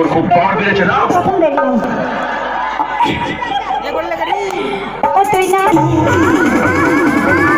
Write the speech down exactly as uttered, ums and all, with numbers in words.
তোর খুব পাওয়ার বেড়েছে না? কখন বেরিয়ে ও তুই না